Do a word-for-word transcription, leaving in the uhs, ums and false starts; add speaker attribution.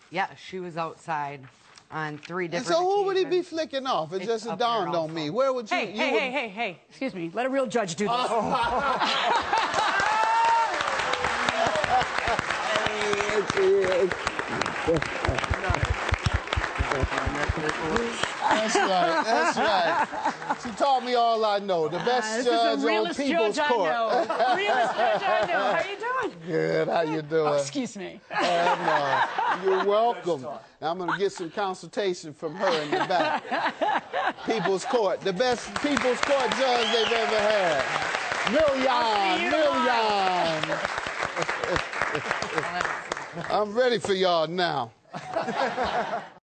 Speaker 1: Yeah, she was outside on three
Speaker 2: And
Speaker 1: different
Speaker 2: so who would he be
Speaker 1: occasions.
Speaker 2: flicking off? It
Speaker 1: It's
Speaker 2: just
Speaker 1: up
Speaker 2: dawned
Speaker 1: there
Speaker 2: on me.
Speaker 1: also.
Speaker 2: Where would you...
Speaker 3: Hey,
Speaker 2: you
Speaker 3: hey,
Speaker 2: would...
Speaker 3: hey, hey, hey. Excuse me. Let a real judge do this.
Speaker 2: That's right, that's right. She taught me all I know. The best
Speaker 3: This
Speaker 2: judge
Speaker 3: is the
Speaker 2: on
Speaker 3: realest
Speaker 2: People's
Speaker 3: judge
Speaker 2: Court.
Speaker 3: I know. Realest judge I know. How you doing?
Speaker 2: Good, how you doing?
Speaker 3: Oh, excuse me.
Speaker 2: And, uh, you're welcome. Now I'm going to get some consultation from her in the back. People's Court, the best People's Court judge they've ever had. Million, million. I'm ready for y'all now.